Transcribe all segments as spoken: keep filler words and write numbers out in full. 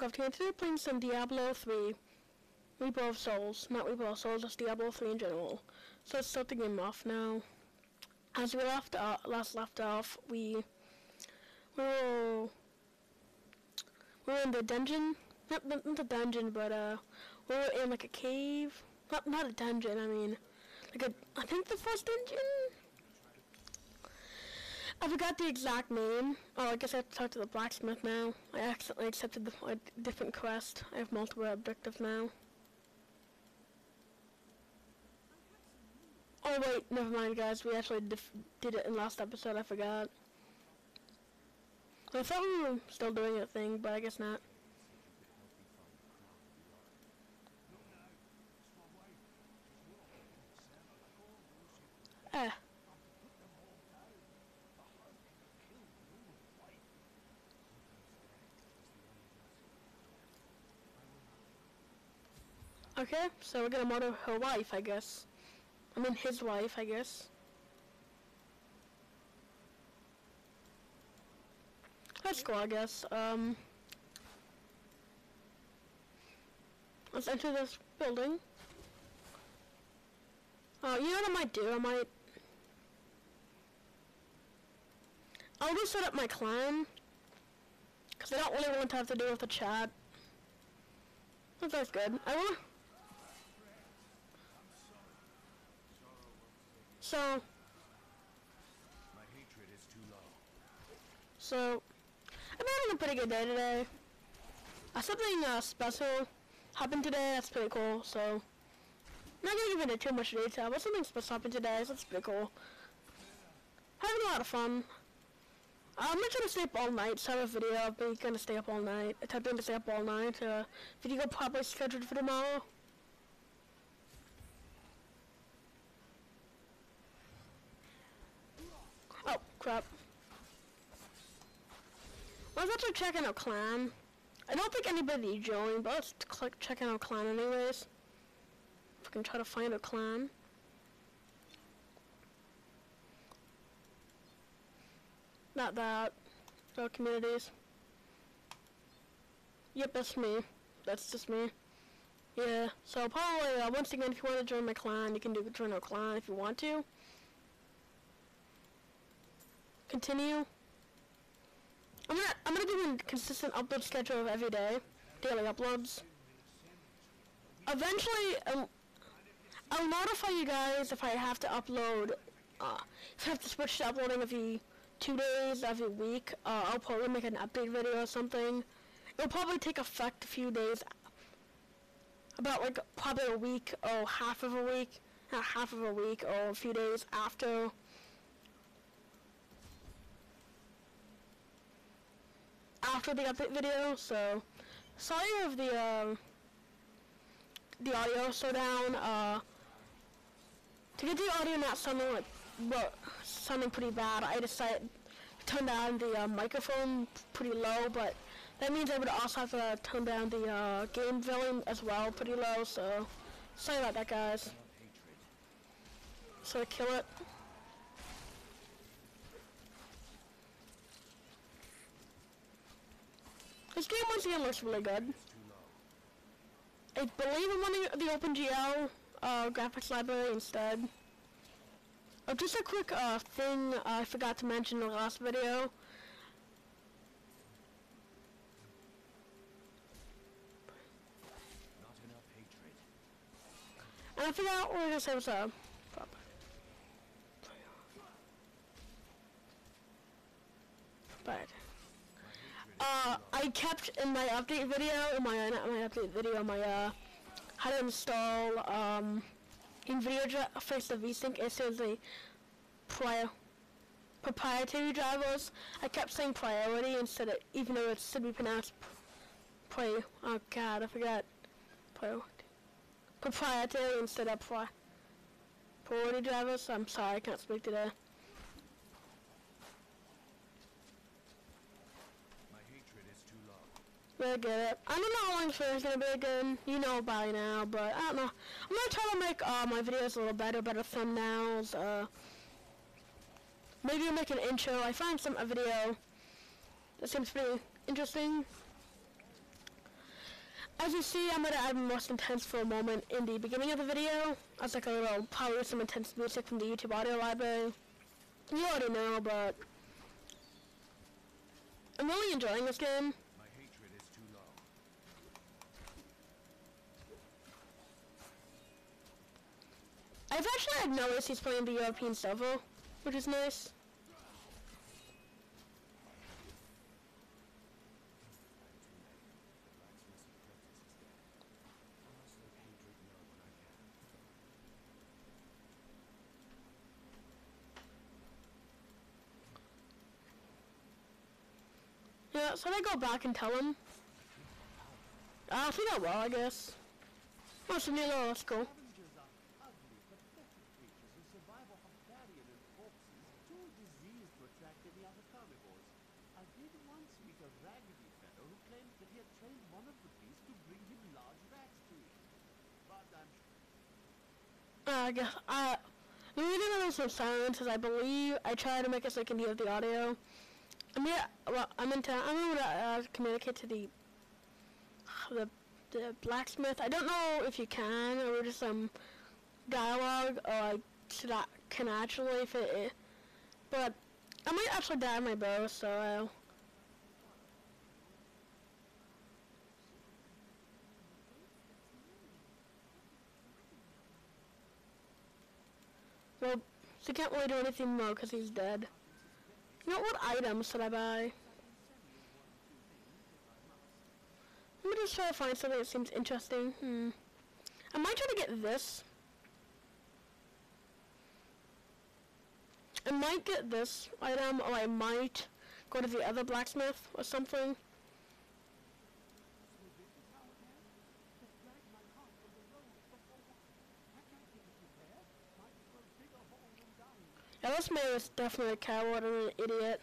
Minecraft here. Today we're playing some Diablo three. Reaper of Souls. Not Reaper of Souls, just Diablo three in general. So let's start the game off now. As we left uh, last left off, we, we were, we were in the dungeon. Not, not the dungeon, but uh, we were in like a cave. Not, not a dungeon, I mean, like a, I think the first dungeon? I forgot the exact name. Oh, I guess I have to talk to the blacksmith now. I accidentally accepted the a different quest. I have multiple objectives now. Oh wait, never mind guys. We actually dif did it in last episode. I forgot. I thought we were still doing a thing, but I guess not. Eh. Okay, so we're gonna murder her wife, I guess. I mean, his wife, I guess. Let's go, I guess. Um, let's enter this building. Oh, uh, you know what I might do? I might... I'll just set up my clan. Because I don't really want to have to deal with the chat. That's good. I want to... So, my hatred is too low. So, I've been having a pretty good day today. Uh, something uh, special happened today. That's pretty cool. So, I'm not gonna give into too much detail, but something special happened today. So that's pretty cool. Having a lot of fun. Uh, I'm not trying to stay up all night. So I have a video. I'll be gonna stay up all night. Attempting to stay up all night. Uh, video probably scheduled for tomorrow. Oh, crap. I was actually checking out clan. I don't think anybody joined, but let's click checking out clan anyways. If I can try to find a clan. Not that. No communities. Yep, that's me. That's just me. Yeah, so probably, uh, once again, if you want to join my clan, you can do join our clan if you want to. Continue. I'm gonna I'm gonna do a consistent upload schedule of every day, daily uploads. Eventually, um, I'll notify you guys if I have to upload. Uh, if I have to switch to uploading every two days, every week. Uh, I'll probably make an update video or something. It'll probably take effect a few days, about like probably a week or half of a week, not half of a week or a few days after. After the update video, so sorry if the uh, the audio is so down. Uh, to get the audio not sounding like well, sounding pretty bad, I decided to turn down the uh, microphone pretty low. But that means I would also have to turn down the uh, game volume as well pretty low. So sorry about that, guys. So I kill it. This game once again looks really good. I believe I'm running the OpenGL uh, graphics library instead. Oh, just a quick uh, thing uh, I forgot to mention in the last video. Not enough hatred. And I forgot what I was gonna say was uh, but. Uh, I kept in my update video, in my, not my update video, my, uh, how to install, um, NVIDIA Face the VSync instead of the prior, proprietary drivers. I kept saying priority instead of, even though it should be pronounced pri, oh god, I forgot, priority, proprietary instead of pri, priority drivers. I'm sorry, I can't speak today. Really good. I don't know how long this video is gonna be again. You know by now, but I don't know. I'm gonna try to make uh, my videos a little better, better thumbnails. Uh, maybe I'll make an intro. I find some a video that seems pretty interesting. As you see, I'm gonna add most intense for a moment in the beginning of the video. As like a little, probably some intense music from the YouTube audio library. You already know, but I'm really enjoying this game. My hatred is too low. I've actually had no issues playing the European server, which is nice. Yeah, so I go back and tell him. Uh, I think I will, I guess. Oh, so new little, let's go. Scavengers are ugly, pathetic creatures who survive off of carrion and corpses, too diseased to attract any other carnivores. I did once meet a raggedy fellow who claimed that he had trained one of the beasts to bring him large rats to eat. But I'm sure... Uh, I guess, uh, the reason I was so silent is I believe I tried to make it so I can hear the audio. I mean, well, I'm into, I'm going to uh, communicate to the, the, the blacksmith. I don't know if you can, or just some dialogue, or I should I can actually fit it, but I might actually die my bow, so uh, well, so can't really do anything more because he's dead. You know, what items should I buy? Let me just try to find something that seems interesting. Hmm. I might try to get this. I might get this item, or I might go to the other blacksmith or something. Yeah, this man is definitely a coward and an idiot.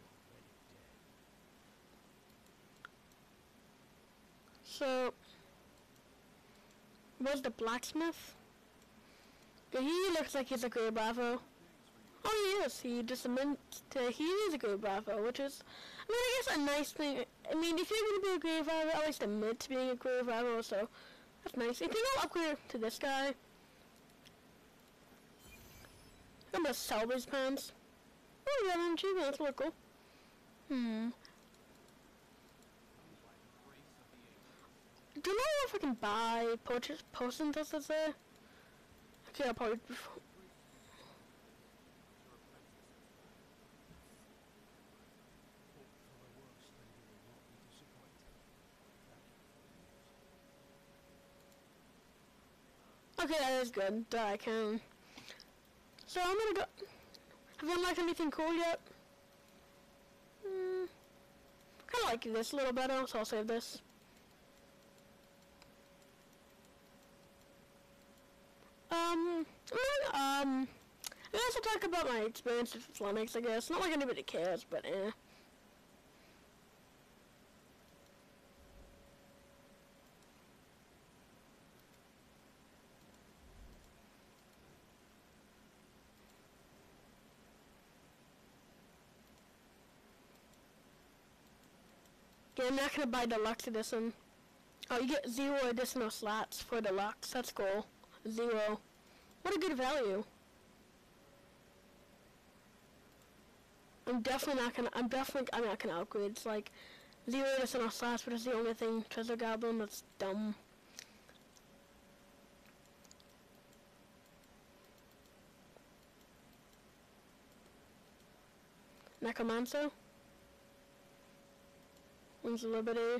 So, where's the blacksmith? Yeah, he looks like he's a great bravo. Oh, he is. He just meant to, he is a great bravo, which is, I mean, I guess a nice thing. I mean, if you're going to be a great bravo, at least admit to being a great bravo, so that's nice. If you go upgrade to this guy, I'm gonna sell these pants. Oh, we got an achievement. That's really cool. Hmm. Do you know if I can buy potions, potions, does it say? Okay, I'll probably... Okay, that is good. That I can. So I'm gonna go... Have you unlocked anything cool yet? Hmm... Kinda like this a little better, so I'll save this. Um... Um... I guess I'll talk about my experience with Linux, I guess. Not like anybody cares, but eh. Yeah, I'm not gonna buy deluxe edition. Oh, you get zero additional slots for deluxe. That's cool. Zero. What a good value. I'm definitely not gonna. I'm definitely. I'm not gonna upgrade. It's like zero additional slots, but it's the only thing. Treasure Goblin. That's dumb. Necromancer. Wings of Liberty.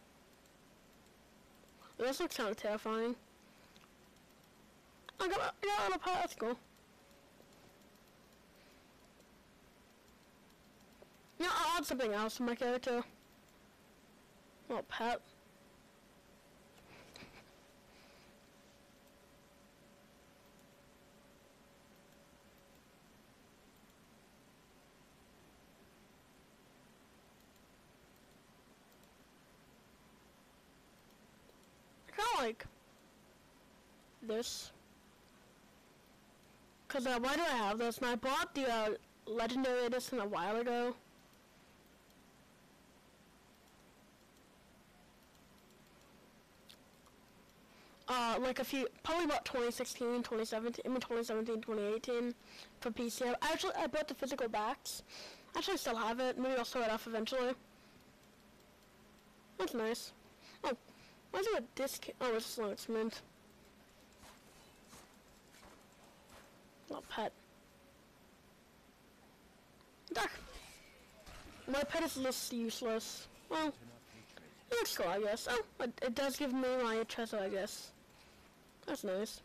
This looks kind of terrifying. I got a, I got a little pet, that's cool. Yeah, I'll add something else to my character. Little pet. Kind of like this. Cause uh, why do I have this? And I bought the uh, legendary edition a while ago. Uh, like a few, probably about twenty sixteen, twenty seventeen, I mean twenty seventeen, twenty eighteen for P C. I actually, I bought the physical backs. Actually, I still have it. Maybe I'll sell it off eventually. That's nice. Oh, why is there a disc? Oh, it's slow. It's mint. Not pet. Duck. My pet is less useless. Well, it looks cool, I guess. Oh, it, it does give me my treasure, I guess. That's nice.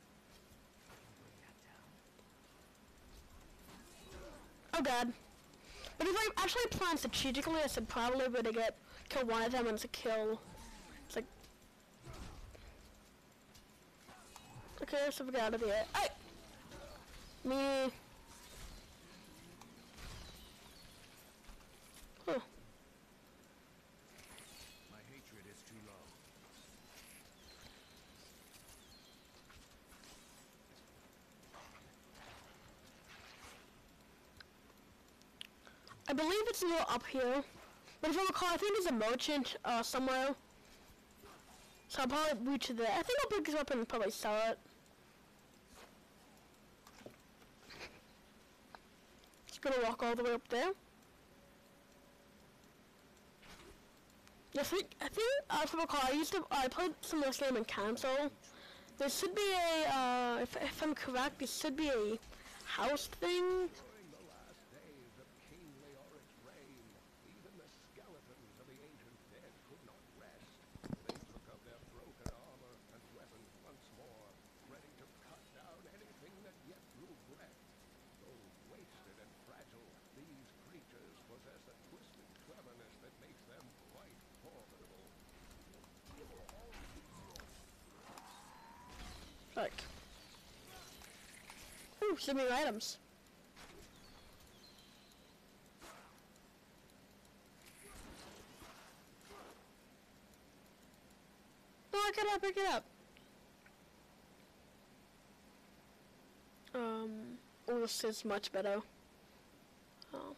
Oh god. But if I actually plan strategically, I should probably be able to get kill one of them and to kill. It's like. Okay, so we got out of here. Hey! Me. Huh. My hatred is too low. I believe it's a little up here. But if I recall, I think there's a merchant uh, somewhere. So I'll probably reach there. I think I'll pick this up and probably sell it. Just gonna walk all the way up there. I think, I think, uh, if I recall, I used to, I played some of this game in console. There should be a, uh, if, if I'm correct, there should be a house thing. During the last days of King Leoric's reign, even the skeletons of the ancient dead could not rest. They took up their broken armor and weapons once more, ready to cut down anything that yet drew breath. Though wasted and fragile, these creatures possess a twisted cleverness that makes them quite formidable. Like, ooh, send me items. Oh, pick it up, pick it up. Um, oh, this is much better. Oh.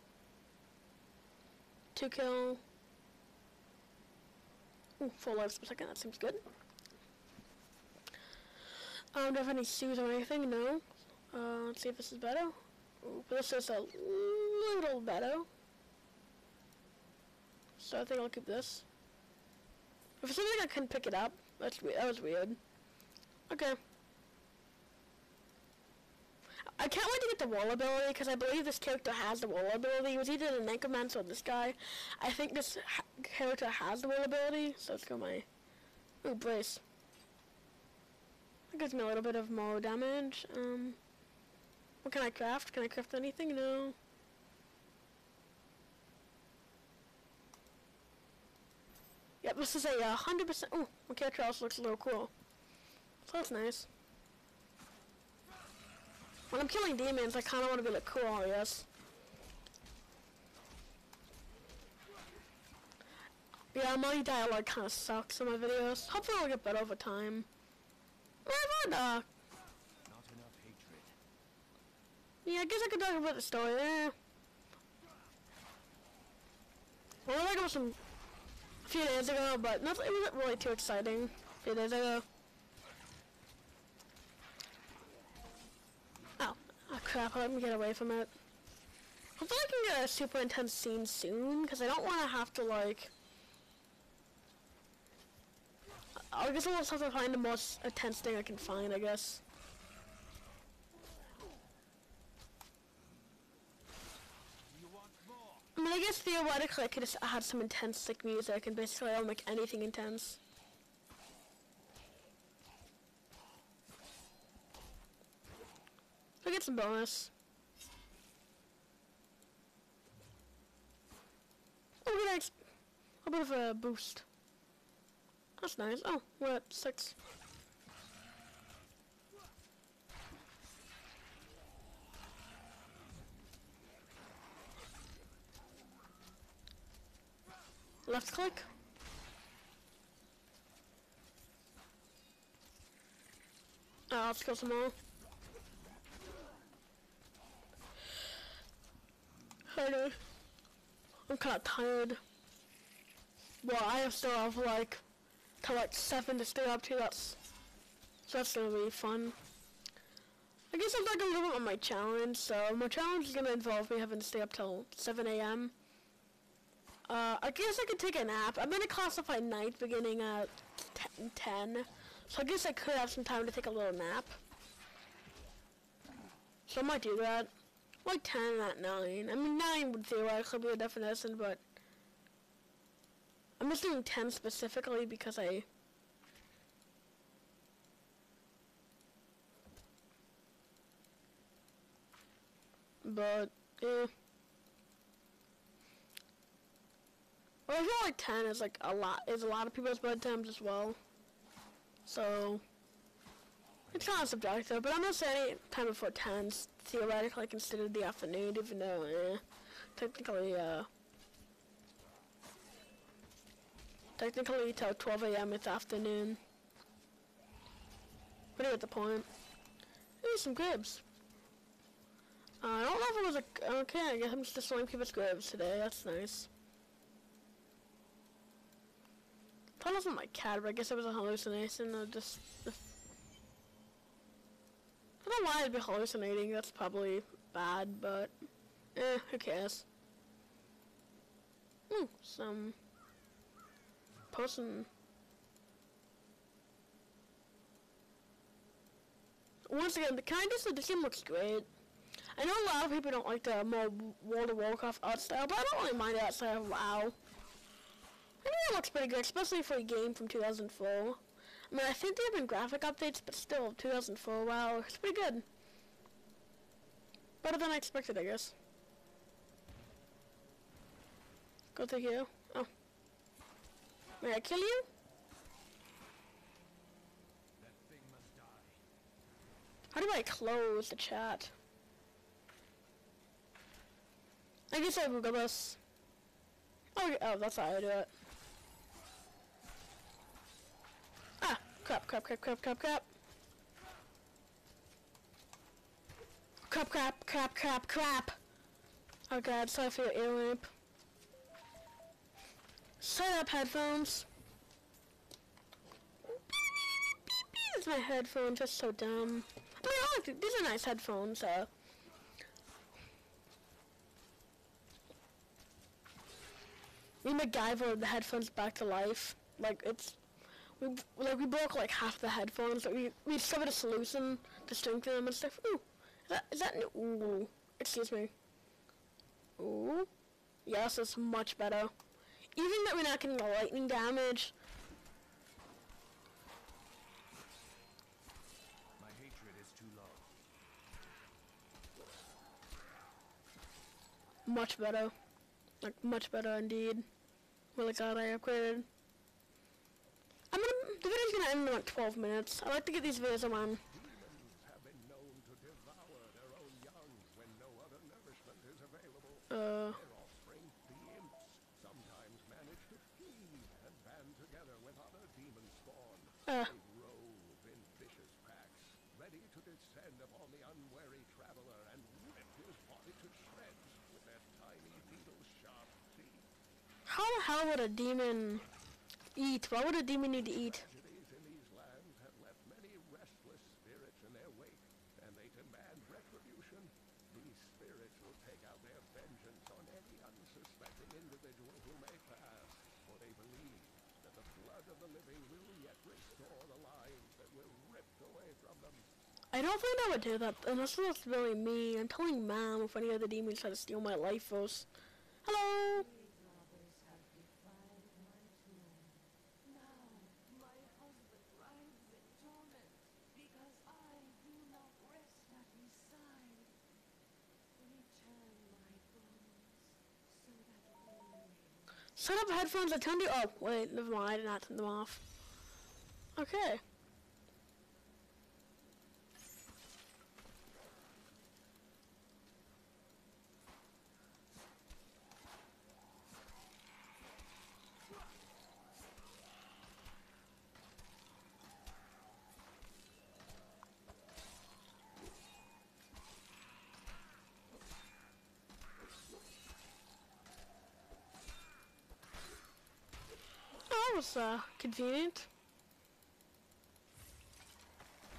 Two kill. Ooh, four lives per second, that seems good. I don't have any shoes or anything, no. Uh, let's see if this is better. Ooh, but this is a little better. So I think I'll keep this. If it's something I can pick it up, that's weird. That was weird. Okay. I can't wait to get the wall ability, because I believe this character has the wall ability. It was either the necromancer or this guy. I think this ha character has the wall ability, so let's go my... Ooh, brace. That gives me a little bit of more damage. Um, what can I craft? Can I craft anything? No. Yep, this is a uh, hundred percent. Oh, my character also looks a little cool. So that's nice. When I'm killing demons, I kind of want to be like cool, I guess. Yeah, my dialogue kind of sucks in my videos. Hopefully I'll get better over time. Well, uh, Not enough hatred. yeah, I guess I could talk about the story. Eh. Well, I got some a few days ago, but nothing. It wasn't really too exciting. A few days ago. Oh, oh crap! Let me get away from it. Hopefully, I can get a super intense scene soon, because I don't want to have to like. I guess I'll just have to find the most intense thing I can find, I guess. You want more? I mean, I guess theoretically I could just add some intense like music and basically I'll make anything intense. I get some bonus. Oh, we got a bit of a boost. That's nice. Oh, we're at six. Left click. Uh, let's kill some more. Hey, I'm kind of tired. Well, I still have like till like seven to stay up to. That's So that's gonna be fun. I guess I'm talking a little bit on my challenge. So my challenge is gonna involve me having to stay up till seven A M Uh, I guess I could take a nap. I'm gonna classify night beginning at ten. So I guess I could have some time to take a little nap. So I might do that. Like ten at nine. I mean, nine would theoretically be a definition, but I'm just doing ten specifically because I... But, eh. Well, I feel like ten is like a lot, is a lot of people's bedtimes as well. So, it's kind of subjective, but I'm not saying any time before ten is theoretically considered the afternoon, even though, eh, technically, uh, technically till twelve A M it's afternoon. But I get the point. Here's some grapes. Uh, I don't know if it was a, okay, I guess I'm just destroying people's graves today, that's nice. That wasn't my cat, but I guess it was a hallucination, or just, I don't know why I'd be hallucinating, that's probably bad, but, eh, who cares. Hmm, some person. Once again, the kindness of the game looks great. I know a lot of people don't like the more World of Warcraft art style, but I don't really mind that style of WoW. I think it looks pretty good, especially for a game from two thousand four. I mean, I think there have been graphic updates, but still, two thousand four, WoW, it's pretty good. Better than I expected, I guess. Go to you. Oh. May I kill you? That thing must die. How do I close the chat? I guess I Google this. Oh, oh, that's how I do it. Ah, crap, crap, crap, crap, crap, crap. Crap, crap, crap, crap, crap. Oh god, sorry for your ear rape. Set up headphones. It's my headphones, that's so dumb. I mean, I like th these are nice headphones, uh. We MacGyvered the headphones back to life. Like, it's, we, like, we broke like half the headphones. Like, we, we discovered a solution to strengthen them and stuff. Ooh, is that, is that new? Ooh, excuse me. Ooh, yes, it's much better. Even that we're not getting the lightning damage. My hatred is too low. Much better. Like, much better indeed. Really glad I upgraded. I'm gonna, the video's gonna end in like twelve minutes. I like to get these videos on. Demons have been known to devour their own young when no other nourishment is available. Uh, Their offspring, the imps, sometimes manage to flee and band together with other demon spawn. uh, They rove in vicious packs, ready to descend upon the unwary traveler and rip his body to shreds with their tiny needle-sharp teeth. how the hell would a demon eat? Why would a demon need to eat? Tragedies in these lands have left many restless spirits in their wake, and they demand retribution. These spirits will take out their vengeance on any unsuspecting individual who may pass, for they believe that the blood of the living will yet restore the lives that were ripped away from them. I don't think I would do that unless it's really me. I'm telling Mom if any of the demons try to steal my life force. Hello? Robbers have defiled my tomb. Now my husband writhes in torment because I do not rest at his side. Return my bones so that we may. Set up headphones. I turned you. Oh, wait, never mind. I did not turn them off. Okay. Oh, that was uh, convenient.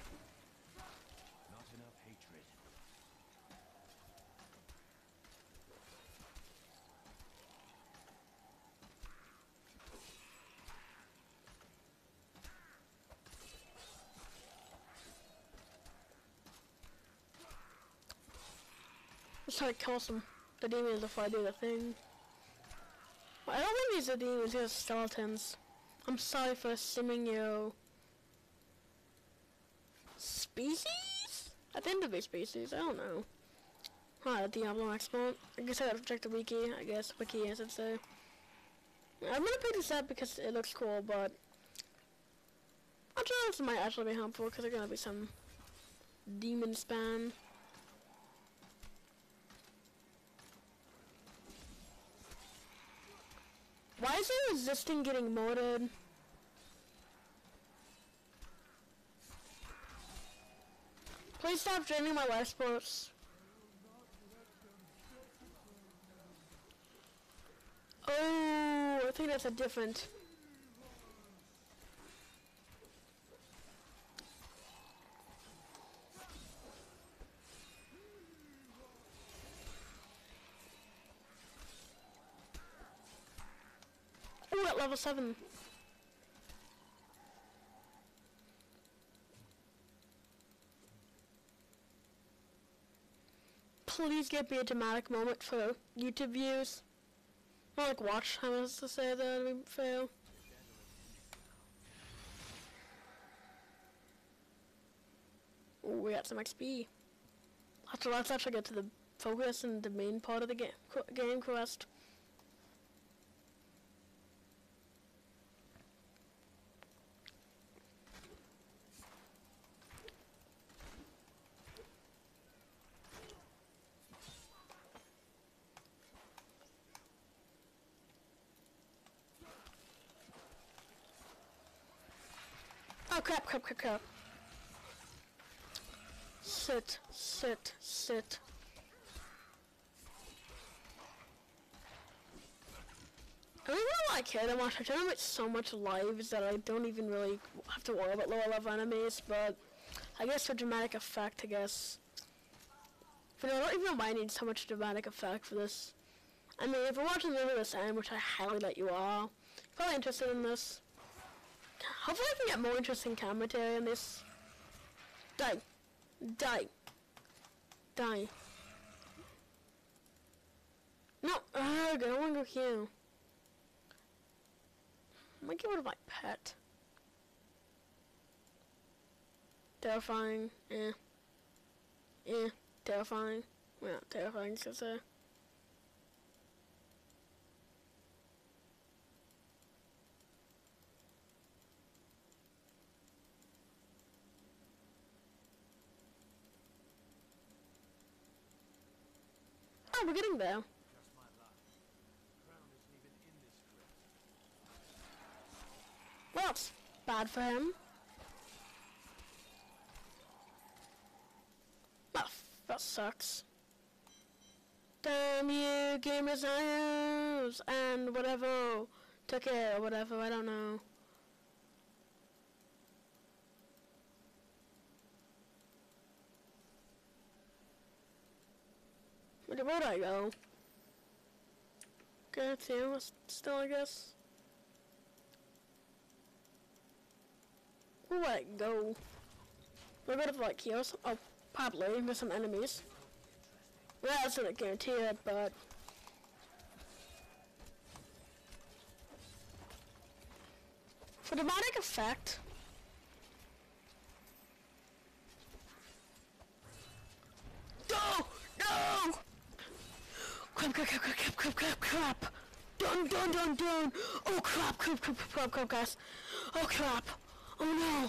Let's try to kill some the demons before I do the thing. Well, I don't think these are demons, these are skeletons. I'm sorry for assuming you. Species? I think it'd be species, I don't know. Huh, Diablo export. I guess I gotta check the wiki, I guess. Wiki, as it say. I'm gonna pick this up because it looks cool, but I'm sure this might actually be helpful because there's gonna be some demon spam. Why is it resisting getting mortared? Please stop draining my life sports. Oh, I think that's a different. Oh, at level seven. Please give me a dramatic moment for YouTube views. Not like watch time is to say that we fail. Ooh, we got some X P. Let's, let's actually get to the focus and the main part of the game, game quest. Oh crap, crap, crap, crap. Sit, sit, sit. I don't really like care that much. I generate so much lives that I don't even really have to worry about lower level enemies, but I guess for dramatic effect, I guess. But I don't even know why I need so much dramatic effect for this. I mean, if you're watching the video this end, which I highly bet you are, you're probably interested in this. Hopefully I can get more interesting commentary on this. Die. Die. Die. No! Ugh, I don't want to go here. I might get rid of my pet. Terrifying. Eh. Eh. Terrifying. Well, not terrifying, I should say. Oh, we're getting there. Just my luck. The crown isn't even in this crypt. Well, that's bad for him. That, that sucks. Damn you, gamers eyes, and whatever. Took it or whatever, I don't know. Where would I go? Okay, it's here still, I guess. Where would I go? We're gonna like here. Oh, probably with some enemies. Well, that's not guaranteed, but for dramatic effect. No! No! Crap, crap, crap, crap, crap, crap, crap! Dun, dun, dun, dun! Oh crap, crap, crap, crap, crap, crap, guys! Oh crap! Oh no!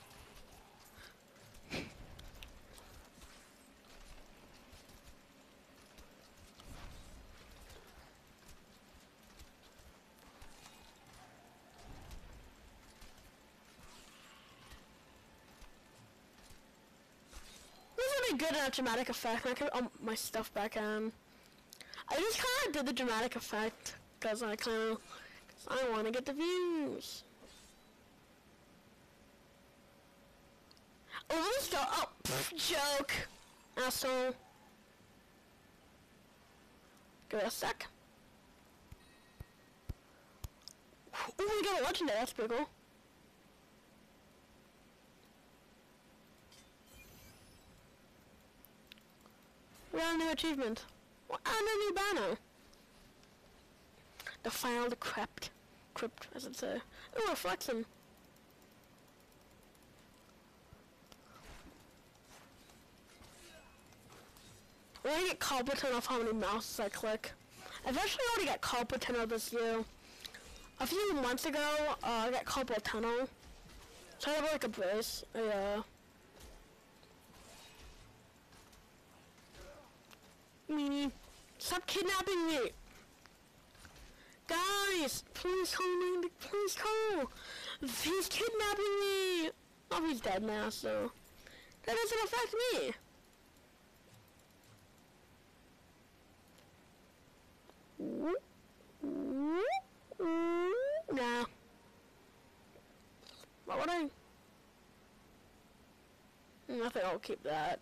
This would be good in a dramatic effect. I can put all my stuff back on. I just kind of did the dramatic effect because I kind of, I want to get the views. Oh, let's go. Oh, pff, joke, asshole. Give it a sec. Oh, we got a legendary. That's pretty cool. We got a new achievement. Well, and a new banner. Defiled crypt. Crypt, as it say. Ooh, reflection. We're gonna get competent off how many mouses I click. I've actually already got competent of this year. A few months ago, uh, I got competent. So I have like a brace. Yeah. Meanie, stop kidnapping me! Guys, please come, please come! He's kidnapping me! Oh, he's dead now, so that doesn't affect me. Nah. Why would I? I think I'll keep that.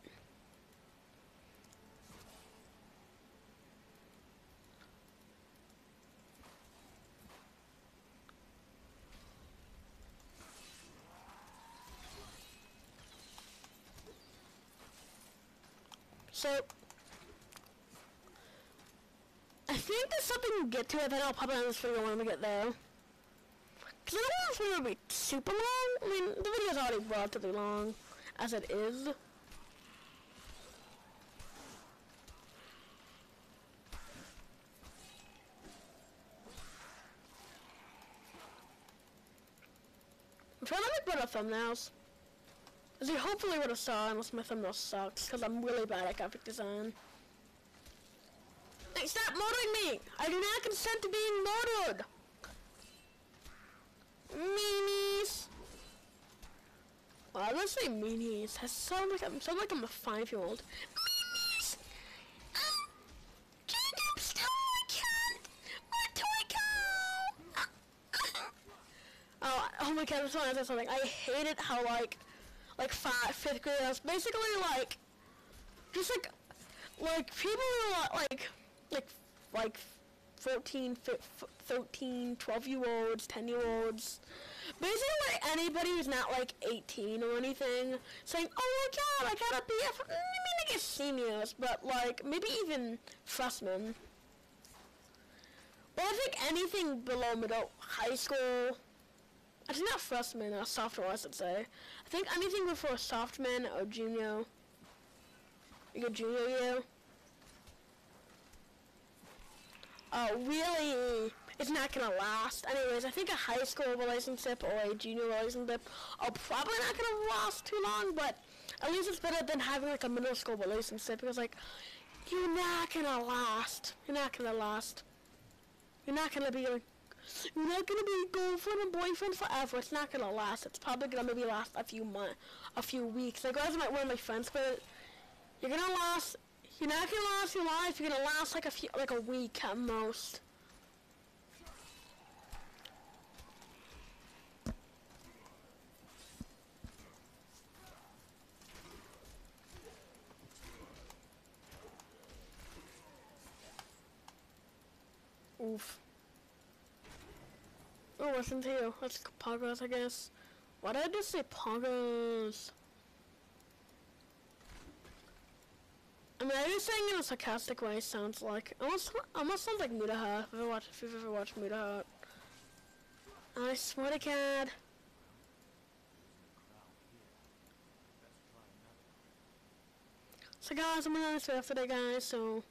So, I think there's something to get to it, then I'll probably end this video when we get there. Because I don't want this video to be super long. I mean, the video's already relatively long, as it is. I'm trying to make better thumbnails. As you hopefully would have saw, unless my thumbnail sucks, because I'm really bad at graphic design. Hey, stop murdering me! I do not consent to being murdered! Meanies! Well, let's say meanies. That sounds like I'm, sound like I'm a five-year-old. Meanies! Um, Jacob, stop! I can't! My toy cow! oh, oh my god, I just want to say something. I hated how, like, like five, fifth graders, basically like, just like, like people who are like, like, like fourteen, thirteen, twelve year olds, ten year olds, basically anybody who's not like eighteen or anything, saying, oh my god, I gotta be, I mean, I guess seniors, but like, maybe even freshmen. But I think anything below middle, high school, actually not freshman, uh, sophomore I should say. I think anything before sophomore or junior, your junior year, uh, really, it's not gonna last. Anyways, I think a high school relationship or a junior relationship are probably not gonna last too long, but at least it's better than having like a middle school relationship, because like, you're not gonna last. You're not gonna last. You're not gonna be like, you're not gonna be girlfriend and boyfriend forever. It's not gonna last. It's probably gonna maybe last a few months, a few weeks. Like, I was like one of my friends, but you're gonna last. You're not gonna last your life. You're gonna last like a few, like a week at most. Oof. Oh, listen to you. That's poggers, I guess. Why did I just say poggers? I mean, I just saying in a sarcastic way sounds like, almost, almost sounds like Muda Heart, if, ever watch, if you've ever watched Muda Heart. I swear to God. So guys, I'm gonna end this video for today, guys, so.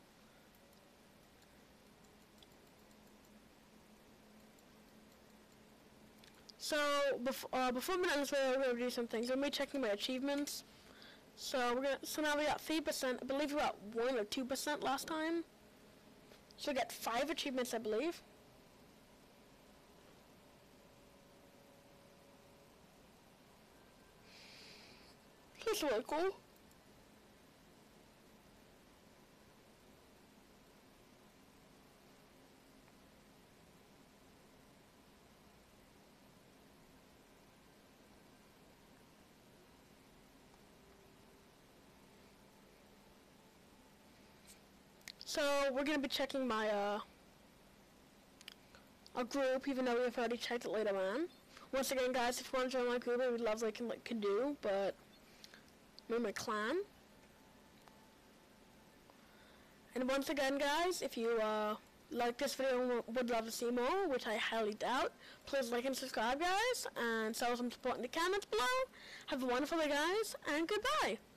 So, bef uh, before we end this video, we're gonna do some things. We're gonna be checking my achievements. So we're gonna. So now we got three percent. I believe we got one or two percent last time. So we got five achievements, I believe. That's really cool. So we're gonna be checking my uh a group, even though we've already checked it later on. Once again, guys, if you want to join my group, I would love like can like can do, but I'm in my clan. And once again, guys, if you uh, like this video and would love to see more, which I highly doubt, please like and subscribe, guys, and show some support in the comments below. Have a wonderful day, guys, and goodbye.